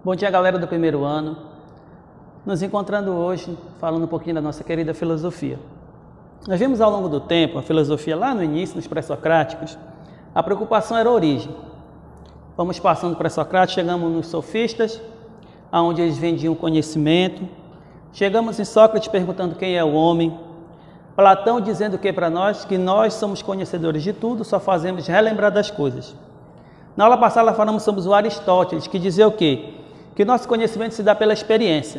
Bom dia, galera do primeiro ano. Nos encontrando hoje, falando um pouquinho da nossa querida filosofia. Nós vimos ao longo do tempo, a filosofia lá no início, nos pré-socráticos, a preocupação era a origem. Vamos passando pré-socráticos, chegamos nos sofistas, onde eles vendiam conhecimento. Chegamos em Sócrates perguntando quem é o homem. Platão dizendo o que para nós? Que nós somos conhecedores de tudo, só fazemos relembrar das coisas. Na aula passada falamos sobre o Aristóteles, que dizia o quê? Que nosso conhecimento se dá pela experiência.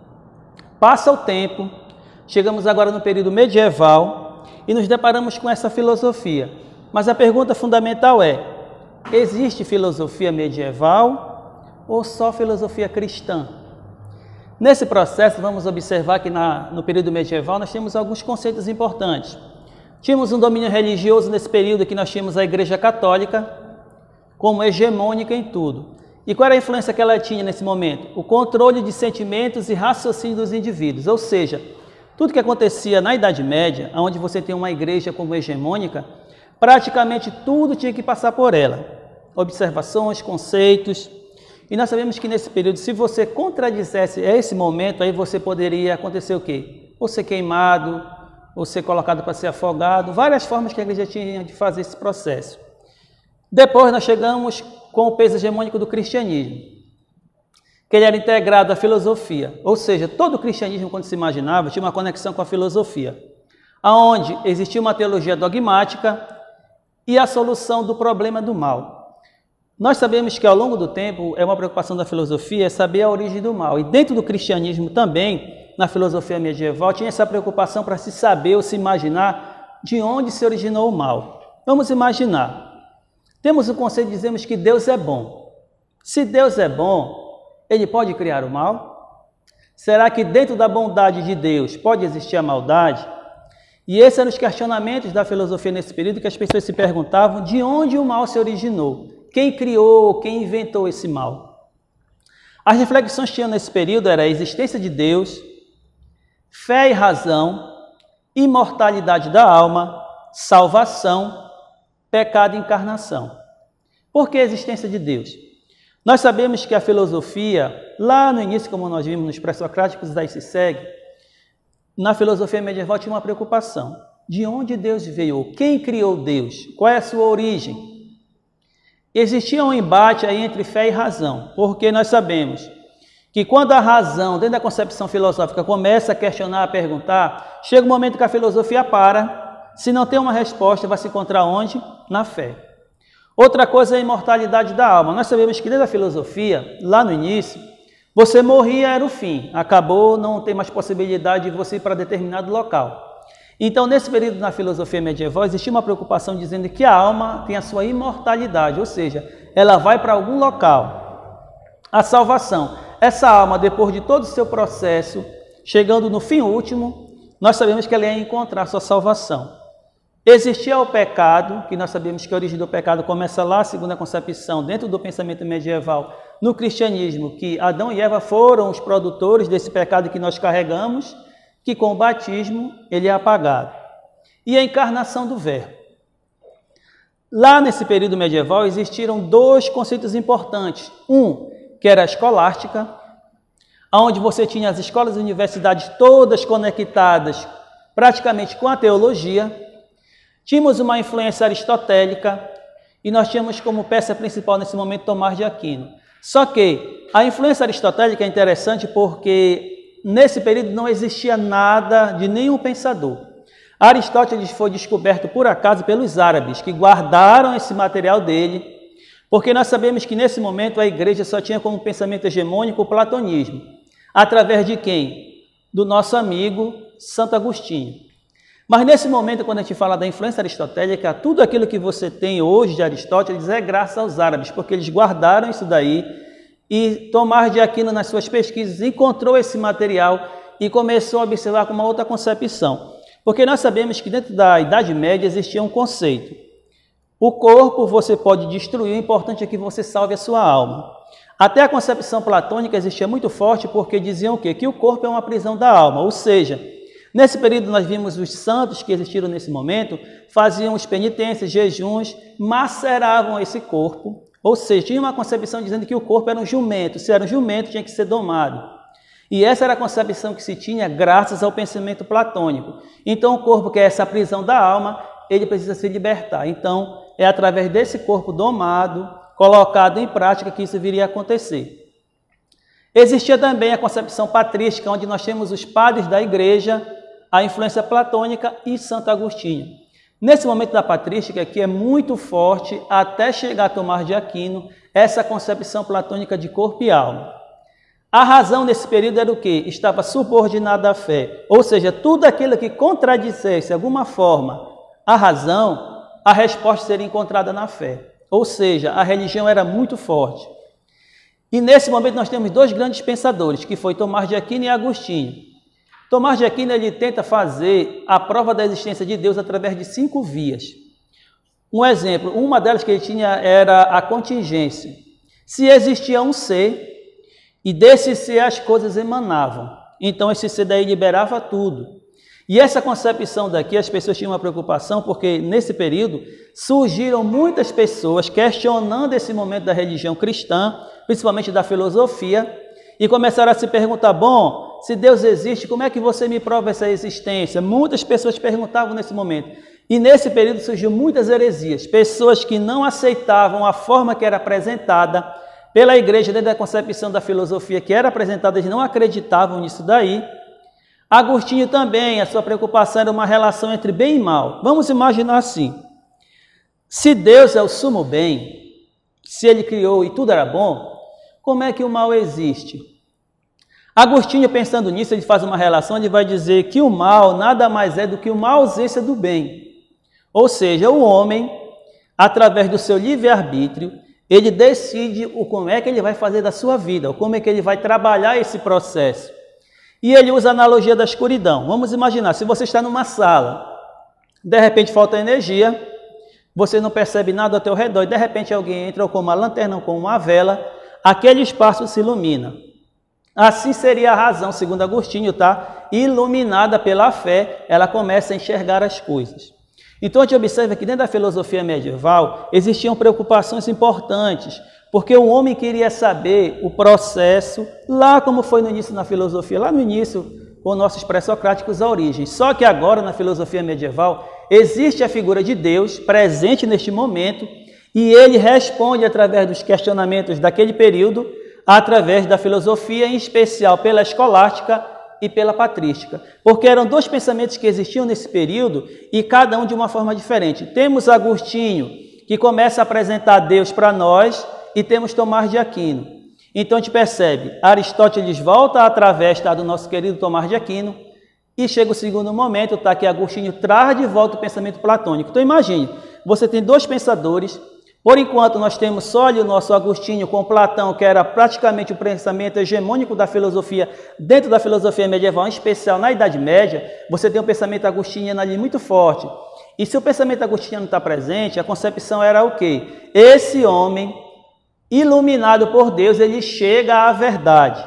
Passa o tempo, chegamos agora no período medieval e nos deparamos com essa filosofia. Mas a pergunta fundamental é, existe filosofia medieval ou só filosofia cristã? Nesse processo, vamos observar que no período medieval nós temos alguns conceitos importantes. Tínhamos um domínio religioso nesse período que nós tínhamos a Igreja Católica como hegemônica em tudo. E qual era a influência que ela tinha nesse momento? O controle de sentimentos e raciocínio dos indivíduos, ou seja, tudo que acontecia na Idade Média, onde você tem uma igreja como hegemônica, praticamente tudo tinha que passar por ela. Observações, conceitos. E nós sabemos que nesse período, se você contradissesse esse momento, aí você poderia acontecer o quê? Ou ser queimado, ou ser colocado para ser afogado, várias formas que a igreja tinha de fazer esse processo. Depois nós chegamos com o peso hegemônico do cristianismo, que ele era integrado à filosofia, ou seja, todo o cristianismo, quando se imaginava, tinha uma conexão com a filosofia, onde existia uma teologia dogmática e a solução do problema do mal. Nós sabemos que ao longo do tempo, é uma preocupação da filosofia saber a origem do mal, e dentro do cristianismo também, na filosofia medieval, tinha essa preocupação para se saber ou se imaginar de onde se originou o mal. Vamos imaginar. Temos o conceito de dizermos que Deus é bom. Se Deus é bom, Ele pode criar o mal? Será que dentro da bondade de Deus pode existir a maldade? E esses eram os questionamentos da filosofia nesse período, que as pessoas se perguntavam de onde o mal se originou. Quem criou, quem inventou esse mal? As reflexões que tinham nesse período era a existência de Deus, fé e razão, imortalidade da alma, salvação, pecado e encarnação. Por que a existência de Deus? Nós sabemos que a filosofia, lá no início, como nós vimos nos pré-socráticos, daí se segue, na filosofia medieval tinha uma preocupação. De onde Deus veio? Quem criou Deus? Qual é a sua origem? Existia um embate aí entre fé e razão, porque nós sabemos que quando a razão, dentro da concepção filosófica, começa a questionar, a perguntar, chega um momento que a filosofia para. Se não tem uma resposta, vai se encontrar onde? Na fé. Outra coisa é a imortalidade da alma. Nós sabemos que dentro da filosofia, lá no início, você morria, era o fim. Acabou, não tem mais possibilidade de você ir para determinado local. Então, nesse período na filosofia medieval, existia uma preocupação dizendo que a alma tem a sua imortalidade, ou seja, ela vai para algum local. A salvação. Essa alma, depois de todo o seu processo, chegando no fim último, nós sabemos que ela ia encontrar a sua salvação. Existia o pecado, que nós sabemos que a origem do pecado começa lá, segundo a concepção, dentro do pensamento medieval, no cristianismo, que Adão e Eva foram os produtores desse pecado que nós carregamos, que com o batismo ele é apagado. E a encarnação do Verbo. Lá nesse período medieval existiram dois conceitos importantes. Um, que era a escolástica, onde você tinha as escolas e universidades todas conectadas praticamente com a teologia. Tínhamos uma influência aristotélica e nós tínhamos como peça principal nesse momento Tomás de Aquino. Só que a influência aristotélica é interessante porque nesse período não existia nada de nenhum pensador. Aristóteles foi descoberto por acaso pelos árabes, que guardaram esse material dele, porque nós sabemos que nesse momento a igreja só tinha como pensamento hegemônico o platonismo. Através de quem? Do nosso amigo Santo Agostinho. Mas nesse momento, quando a gente fala da influência aristotélica, tudo aquilo que você tem hoje de Aristóteles é graças aos árabes, porque eles guardaram isso daí e Tomás de Aquino, nas suas pesquisas, encontrou esse material e começou a observar com uma outra concepção. Porque nós sabemos que dentro da Idade Média existia um conceito. O corpo você pode destruir, o importante é que você salve a sua alma. Até a concepção platônica existia muito forte porque diziam o quê? Que o corpo é uma prisão da alma, ou seja, nesse período nós vimos os santos que existiram nesse momento, faziam as penitências, jejuns, maceravam esse corpo, Ou seja, tinha uma concepção dizendo que o corpo era um jumento. Se era um jumento, tinha que ser domado. E essa era a concepção que se tinha graças ao pensamento platônico. Então, o corpo, que é essa prisão da alma, ele precisa se libertar. Então, é através desse corpo domado, colocado em prática, que isso viria a acontecer. Existia também a concepção patrística, onde nós temos os padres da igreja, a influência platônica e Santo Agostinho. Nesse momento da patrística, que é muito forte, até chegar a Tomás de Aquino, essa concepção platônica de corpo e alma. A razão nesse período era o quê? Estava subordinada à fé. Ou seja, tudo aquilo que contradissesse, de alguma forma, a razão, a resposta seria encontrada na fé. Ou seja, a religião era muito forte. E nesse momento nós temos dois grandes pensadores, que foi Tomás de Aquino e Agostinho. Tomás de Aquino ele tenta fazer a prova da existência de Deus através de 5 vias. Um exemplo, uma delas que ele tinha era a contingência. Se existia um ser, e desse ser as coisas emanavam. Então esse ser daí liberava tudo. E essa concepção daqui, as pessoas tinham uma preocupação, porque nesse período surgiram muitas pessoas questionando esse momento da religião cristã, principalmente da filosofia, e começaram a se perguntar, bom, se Deus existe, como é que você me prova essa existência? Muitas pessoas perguntavam nesse momento. E nesse período surgiu muitas heresias, pessoas que não aceitavam a forma que era apresentada pela igreja dentro da concepção da filosofia que era apresentada, eles não acreditavam nisso daí. Agostinho também, a sua preocupação era uma relação entre bem e mal. Vamos imaginar assim, se Deus é o sumo bem, se ele criou e tudo era bom, como é que o mal existe? Agostinho, pensando nisso, ele faz uma relação, ele vai dizer que o mal nada mais é do que uma ausência do bem. Ou seja, o homem, através do seu livre-arbítrio, ele decide como é que ele vai fazer da sua vida, ou como é que ele vai trabalhar esse processo. E ele usa a analogia da escuridão. Vamos imaginar, se você está numa sala, de repente falta energia, você não percebe nada ao teu redor, e de repente alguém entra com uma lanterna ou com uma vela, aquele espaço se ilumina. Assim seria a razão, segundo Agostinho, tá? Iluminada pela fé, ela começa a enxergar as coisas. Então a gente observa que dentro da filosofia medieval existiam preocupações importantes, porque o homem queria saber o processo, lá como foi no início na filosofia, lá no início, com nossos pré-socráticos, a origem. Só que agora, na filosofia medieval, existe a figura de Deus presente neste momento, e ele responde através dos questionamentos daquele período, através da filosofia, em especial pela escolástica e pela patrística, porque eram dois pensamentos que existiam nesse período e cada um de uma forma diferente. Temos Agostinho, que começa a apresentar Deus para nós, e temos Tomás de Aquino. Então a gente percebe, Aristóteles volta através do nosso querido Tomás de Aquino, e chega o segundo momento, que Agostinho traz de volta o pensamento platônico. Então imagine, você tem dois pensadores. Por enquanto, nós temos só ali o nosso Agostinho com Platão, que era praticamente o pensamento hegemônico da filosofia, dentro da filosofia medieval, em especial na Idade Média, você tem um pensamento agostiniano ali muito forte. E se o pensamento agostiniano está presente, a concepção era o quê? Esse homem, iluminado por Deus, ele chega à verdade.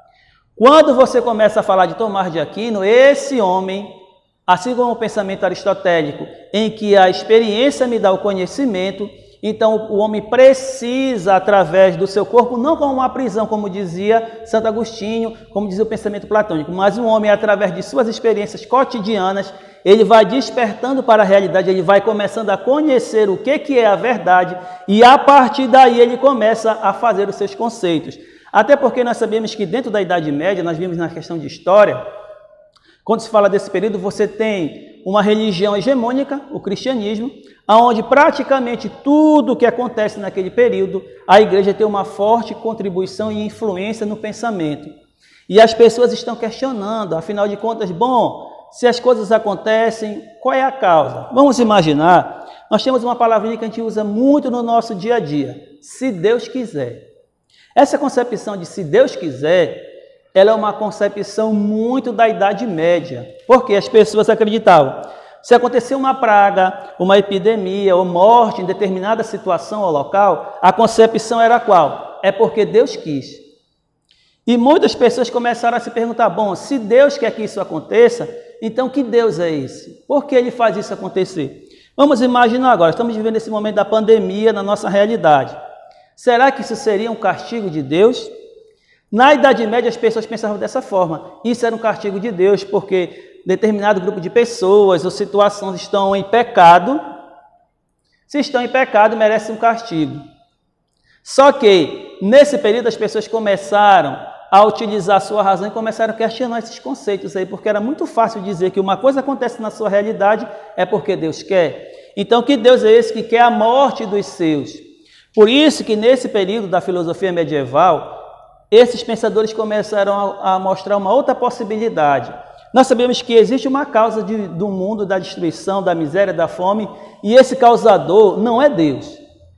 Quando você começa a falar de Tomás de Aquino, esse homem, assim como o pensamento aristotélico, em que a experiência me dá o conhecimento, então o homem precisa, através do seu corpo, não como uma prisão, como dizia Santo Agostinho, como dizia o pensamento platônico, mas o homem, através de suas experiências cotidianas, ele vai despertando para a realidade, ele vai começando a conhecer o que é a verdade, e a partir daí ele começa a fazer os seus conceitos. Até porque nós sabemos que dentro da Idade Média, nós vimos na questão de história, quando se fala desse período, você tem uma religião hegemônica, o cristianismo, onde praticamente tudo o que acontece naquele período, a igreja tem uma forte contribuição e influência no pensamento. E as pessoas estão questionando, afinal de contas, bom, se as coisas acontecem, qual é a causa? Vamos imaginar, nós temos uma palavrinha que a gente usa muito no nosso dia a dia, se Deus quiser. Essa concepção de se Deus quiser, ela é uma concepção muito da Idade Média, porque as pessoas acreditavam, se acontecer uma praga, uma epidemia ou morte em determinada situação ou local, a concepção era qual? É porque Deus quis. E muitas pessoas começaram a se perguntar, bom, se Deus quer que isso aconteça, então que Deus é esse? Por que ele faz isso acontecer? Vamos imaginar agora, estamos vivendo esse momento da pandemia na nossa realidade. Será que isso seria um castigo de Deus? Na Idade Média as pessoas pensavam dessa forma. Isso era um castigo de Deus, porque determinado grupo de pessoas ou situações estão em pecado. Se estão em pecado, merecem um castigo. Só que, nesse período, as pessoas começaram a utilizar a sua razão e começaram a questionar esses conceitos aí, porque era muito fácil dizer que uma coisa acontece na sua realidade é porque Deus quer. Então, que Deus é esse que quer a morte dos seus? Por isso que, nesse período da filosofia medieval, esses pensadores começaram a mostrar uma outra possibilidade. Nós sabemos que existe uma causa do mundo, da destruição, da miséria, da fome, e esse causador não é Deus.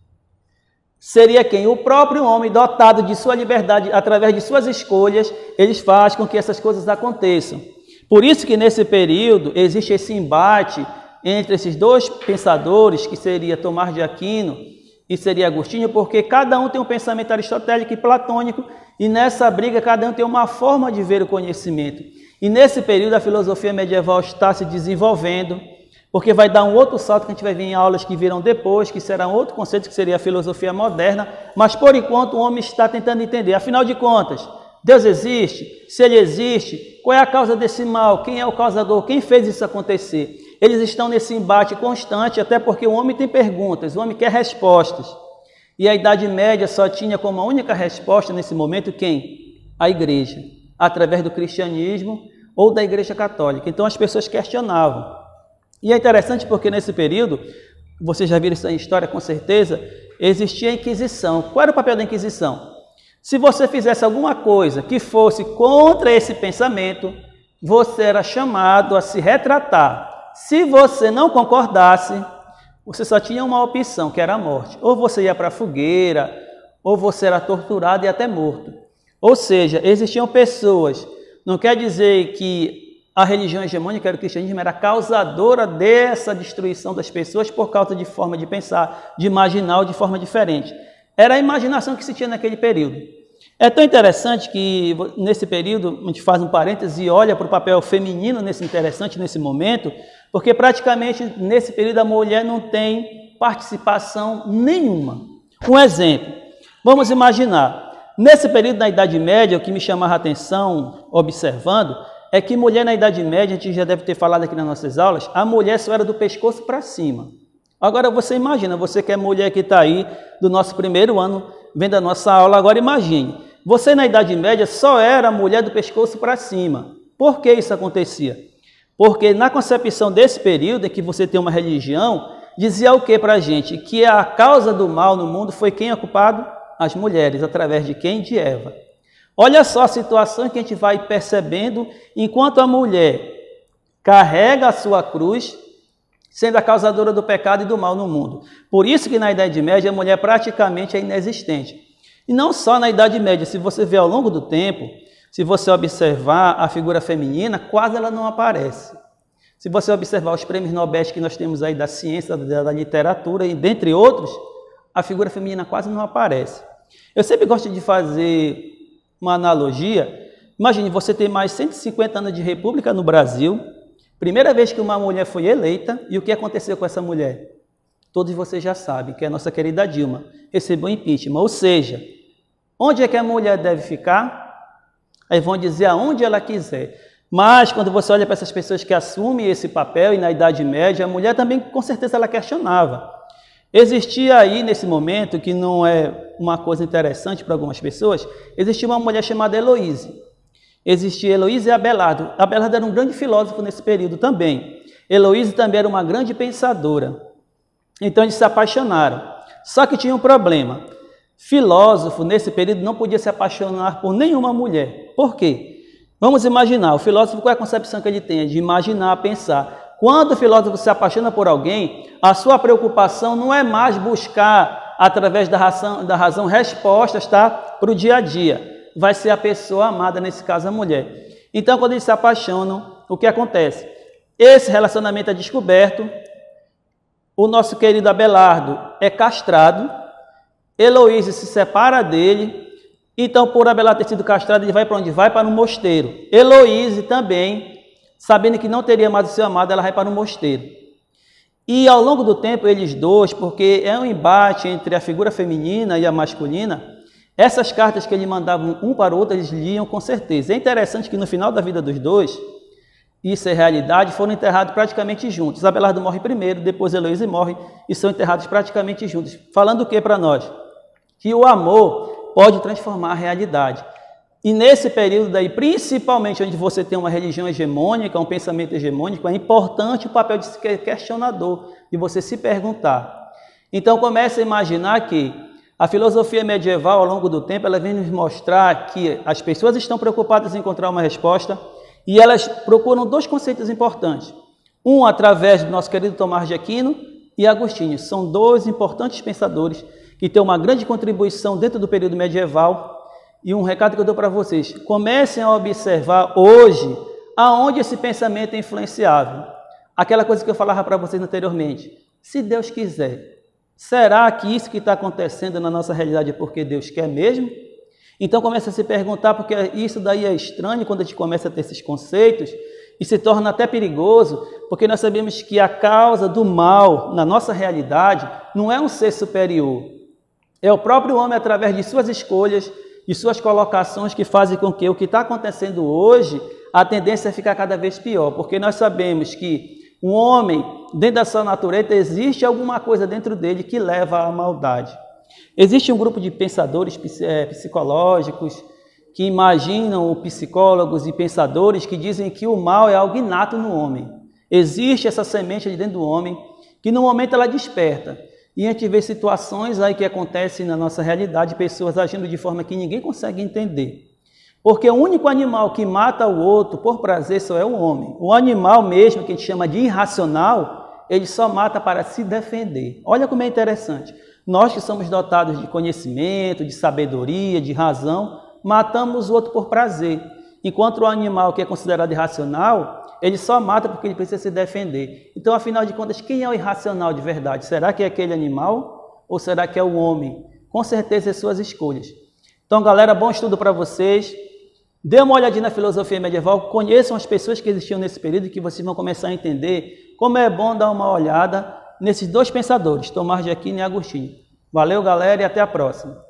Seria quem? O próprio homem, dotado de sua liberdade, através de suas escolhas, eles fazem com que essas coisas aconteçam. Por isso que nesse período existe esse embate entre esses dois pensadores, que seria Tomás de Aquino e seria Agostinho, porque cada um tem um pensamento aristotélico e platônico, e nessa briga cada um tem uma forma de ver o conhecimento. E nesse período a filosofia medieval está se desenvolvendo, porque vai dar um outro salto que a gente vai ver em aulas que virão depois, que será um outro conceito, que seria a filosofia moderna, mas por enquanto o homem está tentando entender, afinal de contas, Deus existe? Se Ele existe, qual é a causa desse mal? Quem é o causador? Quem fez isso acontecer? Eles estão nesse embate constante, até porque o homem tem perguntas, o homem quer respostas. E a Idade Média só tinha como a única resposta nesse momento quem? A Igreja, através do cristianismo ou da Igreja Católica. Então as pessoas questionavam. E é interessante porque nesse período, vocês já viram isso em história com certeza, existia a Inquisição. Qual era o papel da Inquisição? Se você fizesse alguma coisa que fosse contra esse pensamento, você era chamado a se retratar. Se você não concordasse, você só tinha uma opção, que era a morte. Ou você ia para a fogueira, ou você era torturado e até morto. Ou seja, existiam pessoas, não quer dizer que a religião hegemônica, o cristianismo, era causadora dessa destruição das pessoas por causa de forma de pensar, de imaginar ou de forma diferente. Era a imaginação que se tinha naquele período. É tão interessante que nesse período, a gente faz um parêntese e olha para o papel feminino nesse momento, porque praticamente nesse período a mulher não tem participação nenhuma. Um exemplo, vamos imaginar, nesse período da Idade Média, o que me chamava a atenção observando, é que mulher na Idade Média, a gente já deve ter falado aqui nas nossas aulas, a mulher só era do pescoço para cima. Agora você imagina, você que é mulher que está aí do nosso primeiro ano, vendo a nossa aula, agora imagine, você na Idade Média só era mulher do pescoço para cima. Por que isso acontecia? Porque na concepção desse período em que você tem uma religião, dizia o que para a gente? Que a causa do mal no mundo foi quem é culpado? As mulheres, através de quem? De Eva. Olha só a situação que a gente vai percebendo enquanto a mulher carrega a sua cruz, sendo a causadora do pecado e do mal no mundo. Por isso que na Idade Média a mulher praticamente é inexistente. E não só na Idade Média, se você ver ao longo do tempo, se você observar a figura feminina, quase ela não aparece. Se você observar os prêmios Nobel que nós temos aí da ciência, da literatura e dentre outros, a figura feminina quase não aparece. Eu sempre gosto de fazer uma analogia. Imagine, você tem mais 150 anos de república no Brasil, primeira vez que uma mulher foi eleita, e o que aconteceu com essa mulher? Todos vocês já sabem, que é a nossa querida Dilma, recebeu impeachment. Ou seja, onde é que a mulher deve ficar? Aí vão dizer aonde ela quiser. Mas quando você olha para essas pessoas que assumem esse papel, e na Idade Média, a mulher também, com certeza, ela questionava. Existia aí, nesse momento, que não é uma coisa interessante para algumas pessoas, existia uma mulher chamada Heloíse. Existia Heloíse e Abelardo. Abelardo era um grande filósofo nesse período também. Heloíse também era uma grande pensadora. Então eles se apaixonaram. Só que tinha um problema. Filósofo, nesse período, não podia se apaixonar por nenhuma mulher. Por quê? Vamos imaginar, o filósofo, qual é a concepção que ele tem? É de imaginar, pensar. Quando o filósofo se apaixona por alguém, a sua preocupação não é mais buscar, através da razão respostas, tá? Para o dia a dia. Vai ser a pessoa amada, nesse caso a mulher. Então, quando eles se apaixonam, o que acontece? Esse relacionamento é descoberto, o nosso querido Abelardo é castrado, Heloíse se separa dele, então, por Abelardo ter sido castrado, ele vai para onde? Vai para um mosteiro. Heloíse também, sabendo que não teria mais o seu amado, ela vai para um mosteiro. E ao longo do tempo, eles dois, porque é um embate entre a figura feminina e a masculina, essas cartas que eles mandavam um para o outro, eles liam com certeza. É interessante que no final da vida dos dois, isso é realidade, foram enterrados praticamente juntos. Abelardo morre primeiro, depois Heloísa morre e são enterrados praticamente juntos. Falando o que para nós? Que o amor pode transformar a realidade. E nesse período daí, principalmente onde você tem uma religião hegemônica, um pensamento hegemônico, é importante o papel de questionador, de você se perguntar. Então comece a imaginar que a filosofia medieval, ao longo do tempo, ela vem nos mostrar que as pessoas estão preocupadas em encontrar uma resposta e elas procuram dois conceitos importantes. Um através do nosso querido Tomás de Aquino e Agostinho. São dois importantes pensadores que têm uma grande contribuição dentro do período medieval. E um recado que eu dou para vocês, comecem a observar hoje aonde esse pensamento é influenciável. Aquela coisa que eu falava para vocês anteriormente, se Deus quiser, será que isso que está acontecendo na nossa realidade é porque Deus quer mesmo? Então comece a se perguntar, porque isso daí é estranho quando a gente começa a ter esses conceitos e se torna até perigoso, porque nós sabemos que a causa do mal na nossa realidade não é um ser superior, é o próprio homem através de suas escolhas, de suas colocações que fazem com que o que está acontecendo hoje, a tendência é ficar cada vez pior, porque nós sabemos que um homem, dentro da sua natureza, existe alguma coisa dentro dele que leva à maldade. Existe um grupo de pensadores psicológicos que imaginam psicólogos e pensadores que dizem que o mal é algo inato no homem. Existe essa semente de dentro do homem que no momento ela desperta. E a gente vê situações aí que acontecem na nossa realidade, pessoas agindo de forma que ninguém consegue entender. Porque o único animal que mata o outro por prazer só é o homem. O animal mesmo, que a gente chama de irracional, ele só mata para se defender. Olha como é interessante. Nós que somos dotados de conhecimento, de sabedoria, de razão, matamos o outro por prazer. Enquanto o animal que é considerado irracional, ele só mata porque ele precisa se defender. Então, afinal de contas, quem é o irracional de verdade? Será que é aquele animal ou será que é o homem? Com certeza, é suas escolhas. Então, galera, bom estudo para vocês. Dê uma olhadinha na filosofia medieval, conheçam as pessoas que existiam nesse período, que vocês vão começar a entender como é bom dar uma olhada nesses dois pensadores, Tomás de Aquino e Agostinho. Valeu, galera, e até a próxima.